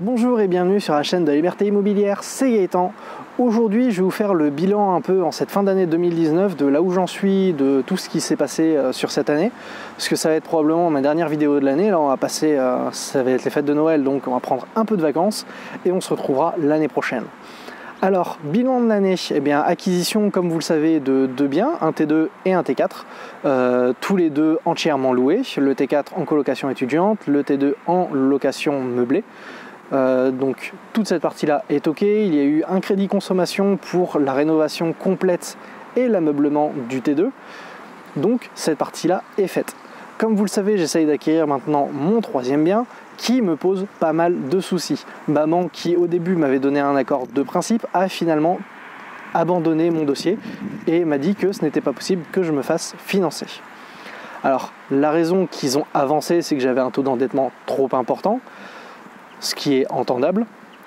Bonjour et bienvenue sur la chaîne de Liberté Immobilière, c'est Gaëtan. Aujourd'hui je vais vous faire le bilan un peu en cette fin d'année 2019 de là où j'en suis, de tout ce qui s'est passé sur cette année. Parce que ça va être probablement ma dernière vidéo de l'année, là on va passer, ça va être les fêtes de Noël, donc on va prendre un peu de vacances et on se retrouvera l'année prochaine. Alors, bilan de l'année, acquisition comme vous le savez de deux biens, un T2 et un T4, tous les deux entièrement loués, le T4 en colocation étudiante, le T2 en location meublée. Donc toute cette partie-là est ok. Il y a eu un crédit consommation pour la rénovation complète et l'ameublement du T2. Donc cette partie-là est faite. Comme vous le savez, j'essaye d'acquérir maintenant mon troisième bien qui me pose pas mal de soucis. Ma banque qui au début m'avait donné un accord de principe a finalement abandonné mon dossier et m'a dit que ce n'était pas possible que je me fasse financer. Alors la raison qu'ils ont avancé, c'est que j'avais un taux d'endettement trop important, ce qui est entendable,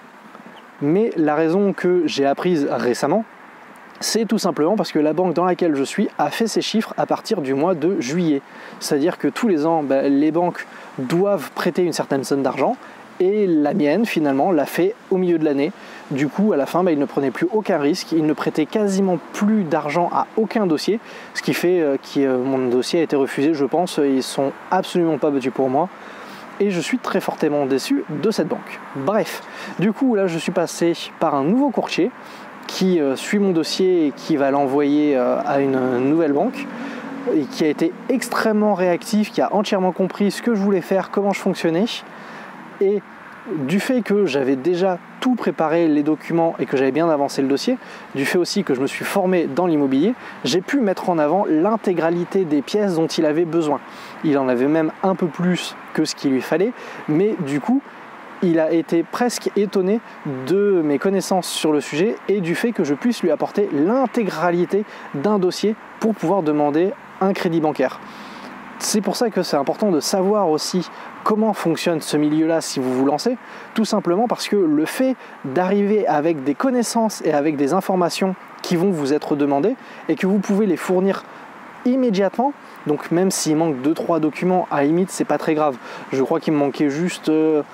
mais la raison que j'ai apprise récemment, c'est tout simplement parce que la banque dans laquelle je suis a fait ses chiffres à partir du mois de juillet. C'est-à-dire que tous les ans, les banques doivent prêter une certaine somme d'argent et la mienne, finalement, l'a fait au milieu de l'année. Du coup, à la fin, ils ne prenaient plus aucun risque, ils ne prêtaient quasiment plus d'argent à aucun dossier, ce qui fait que mon dossier a été refusé, je pense. Ils ne sont absolument pas battus pour moi. Et je suis très fortement déçu de cette banque. Bref, du coup là je suis passé par un nouveau courtier qui suit mon dossier et qui va l'envoyer à une nouvelle banque et qui a été extrêmement réactif, qui a entièrement compris ce que je voulais faire, comment je fonctionnais. Et du fait que j'avais déjà tout préparé, les documents, et que j'avais bien avancé le dossier, du fait aussi que je me suis formé dans l'immobilier, j'ai pu mettre en avant l'intégralité des pièces dont il avait besoin. Il en avait même un peu plus que ce qu'il lui fallait, mais du coup, il a été presque étonné de mes connaissances sur le sujet et du fait que je puisse lui apporter l'intégralité d'un dossier pour pouvoir demander un crédit bancaire. C'est pour ça que c'est important de savoir aussi comment fonctionne ce milieu-là si vous vous lancez, tout simplement parce que le fait d'arriver avec des connaissances et avec des informations qui vont vous être demandées et que vous pouvez les fournir immédiatement, donc même s'il manque 2-3 documents, à la limite c'est pas très grave. Je crois qu'il me manquait juste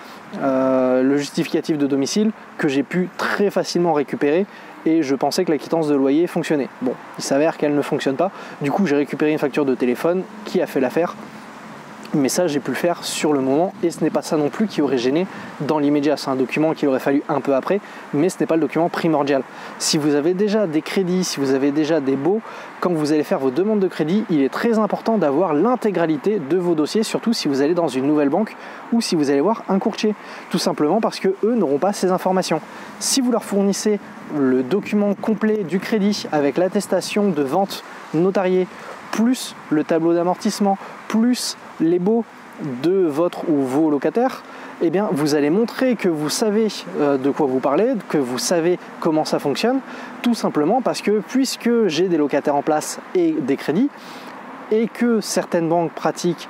le justificatif de domicile que j'ai pu très facilement récupérer et je pensais que la quittance de loyer fonctionnait. Bon, il s'avère qu'elle ne fonctionne pas, du coup j'ai récupéré une facture de téléphone qui a fait l'affaire. Mais ça, j'ai pu le faire sur le moment et ce n'est pas ça non plus qui aurait gêné dans l'immédiat. C'est un document qu'il aurait fallu un peu après, mais ce n'est pas le document primordial. Si vous avez déjà des crédits, si vous avez déjà des baux, quand vous allez faire vos demandes de crédit, il est très important d'avoir l'intégralité de vos dossiers, surtout si vous allez dans une nouvelle banque ou si vous allez voir un courtier. Tout simplement parce qu'eux n'auront pas ces informations. Si vous leur fournissez le document complet du crédit avec l'attestation de vente notariée, plus le tableau d'amortissement, plus les baux de votre ou vos locataires, eh bien vous allez montrer que vous savez de quoi vous parlez, que vous savez comment ça fonctionne, tout simplement parce que puisque j'ai des locataires en place et des crédits, et que certaines banques pratiquent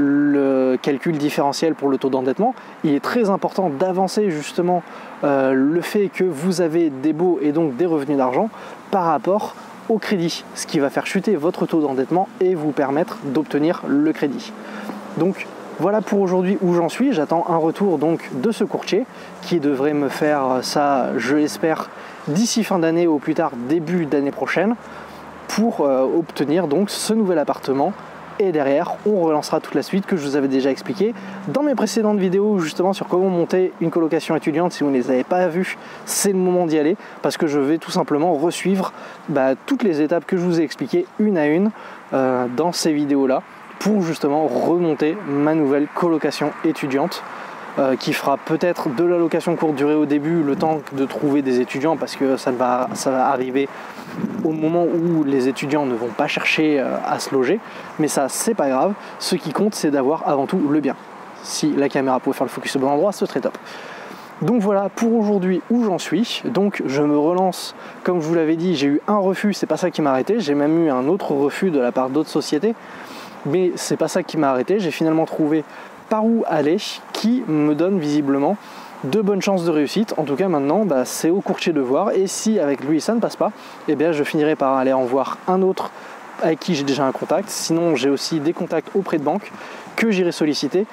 le calcul différentiel pour le taux d'endettement, il est très important d'avancer justement le fait que vous avez des baux et donc des revenus d'argent par rapport au crédit, ce qui va faire chuter votre taux d'endettement et vous permettre d'obtenir le crédit. Donc voilà pour aujourd'hui où j'en suis. J'attends un retour donc de ce courtier qui devrait me faire ça, je l'espère, d'ici fin d'année ou plus tard début d'année prochaine pour obtenir donc ce nouvel appartement. Et derrière, on relancera toute la suite que je vous avais déjà expliqué dans mes précédentes vidéos justement sur comment monter une colocation étudiante. Si vous ne les avez pas vues, c'est le moment d'y aller parce que je vais tout simplement resuivre toutes les étapes que je vous ai expliquées une à une dans ces vidéos-là pour justement remonter ma nouvelle colocation étudiante qui fera peut-être de la location courte durée au début, le temps de trouver des étudiants parce que ça va arriver au moment où les étudiants ne vont pas chercher à se loger, mais ça c'est pas grave, ce qui compte c'est d'avoir avant tout le bien. Si la caméra pouvait faire le focus au bon endroit, ce serait top. Donc voilà pour aujourd'hui où j'en suis. Donc je me relance, comme je vous l'avais dit, j'ai eu un refus, c'est pas ça qui m'a arrêté, j'ai même eu un autre refus de la part d'autres sociétés, mais c'est pas ça qui m'a arrêté, j'ai finalement trouvé par où aller qui me donne visiblement de bonnes chances de réussite. En tout cas maintenant c'est au courtier de voir et si avec lui ça ne passe pas, eh bien je finirai par aller en voir un autre avec qui j'ai déjà un contact. Sinon j'ai aussi des contacts auprès de banques que j'irai solliciter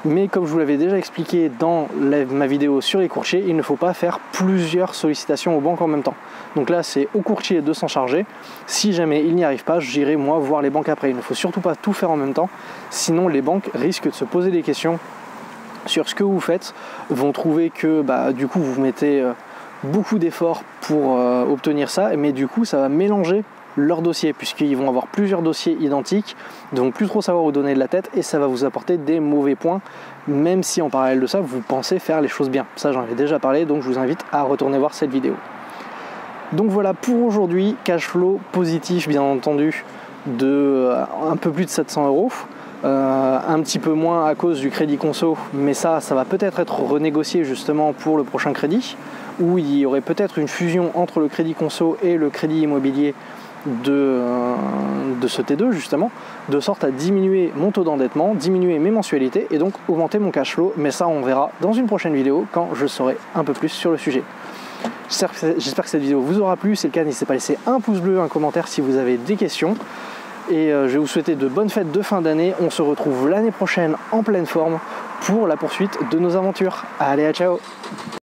Mais comme je vous l'avais déjà expliqué dans ma vidéo sur les courtiers, il ne faut pas faire plusieurs sollicitations aux banques en même temps. Donc là, c'est au courtier de s'en charger. Si jamais il n'y arrive pas, j'irai moi voir les banques après. Il ne faut surtout pas tout faire en même temps, sinon les banques risquent de se poser des questions sur ce que vous faites, vont trouver que du coup vous mettez beaucoup d'efforts pour obtenir ça, mais du coup ça va mélanger leur dossier, puisqu'ils vont avoir plusieurs dossiers identiques, ils ne vont plus trop savoir où donner de la tête, et ça va vous apporter des mauvais points, même si en parallèle de ça, vous pensez faire les choses bien. Ça, j'en ai déjà parlé, donc je vous invite à retourner voir cette vidéo. Donc voilà pour aujourd'hui, cash flow positif, bien entendu, de un peu plus de 700 €. Un petit peu moins à cause du crédit conso, mais ça va peut-être être renégocié justement pour le prochain crédit, où il y aurait peut-être une fusion entre le crédit conso et le crédit immobilier de ce T2 justement, de sorte à diminuer mon taux d'endettement, diminuer mes mensualités et donc augmenter mon cash flow, mais ça on verra dans une prochaine vidéo quand je saurai un peu plus sur le sujet. J'espère que cette vidéo vous aura plu, si c'est le cas n'hésitez pas à laisser un pouce bleu, un commentaire si vous avez des questions. Et je vais vous souhaiter de bonnes fêtes de fin d'année. On se retrouve l'année prochaine en pleine forme pour la poursuite de nos aventures. Allez, à ciao!